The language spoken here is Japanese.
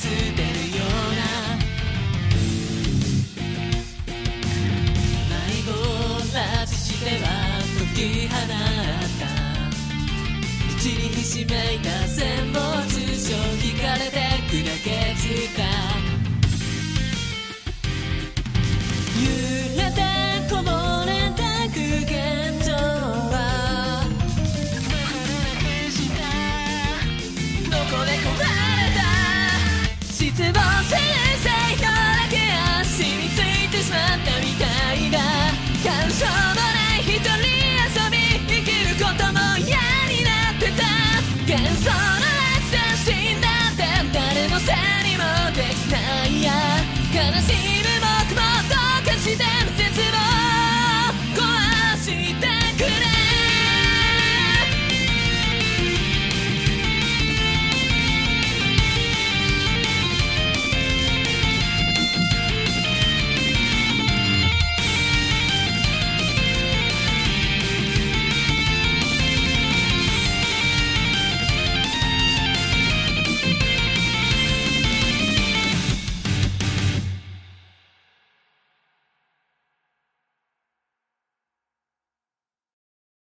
捨てるような迷子拉致しては解き放った道にひしめいた千本中傷引かれて砕け散った揺れてこぼれた空間上はどこで壊れた失望先生よだけ足についてしまったみたいだ感傷もない一人遊び生きることも嫌になってた幻想